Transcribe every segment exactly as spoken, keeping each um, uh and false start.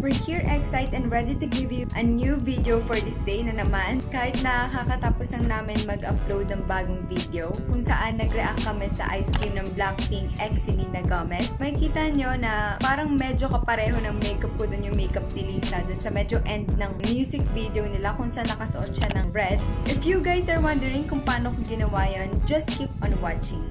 We're here excited and ready to give you a new video for this day na naman. Kahit nakakatapos lang namin mag-upload ng bagong video kung saan nag-react kami sa ice cream ng Blackpink x Selena Gomez. May kita nyo na parang medyo kapareho ng makeup ko dun yung makeup ni Lisa dun sa medyo end ng music video nila kung saan nakasuot siya ng red. If you guys are wondering kung paano ko ginawa yun, just keep on watching.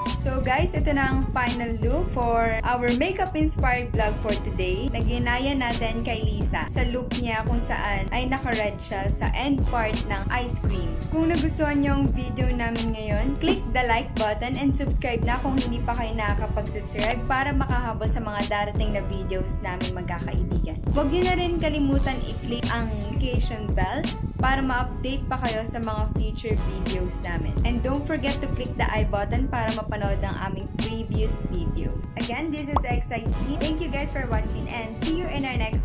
So guys, ito na ang final look for our makeup-inspired vlog for today. Naginaya natin kay Lisa sa look niya kung saan ay naka-red siya sa end part ng ice cream. Kung nagustuhan niyo ang video namin ngayon, click the like button and subscribe na kung hindi pa kayo nakakapag-subscribe para makahabol sa mga darating na videos namin magkakaibigan. Huwag niyo na rin kalimutan i-click ang notification bell para ma-update pa kayo sa mga future videos namin. And don't forget to click the I button para mapanood ang aming previous video. Again, this is X I T. Thank you guys for watching and see you in our next